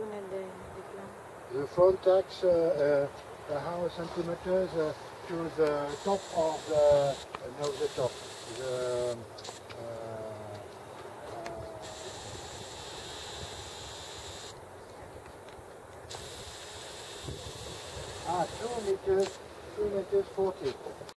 tunel de plan. The front axe, how centimeters to the top of the, no, the top, the, uh, 2 meters, 2 meters 40.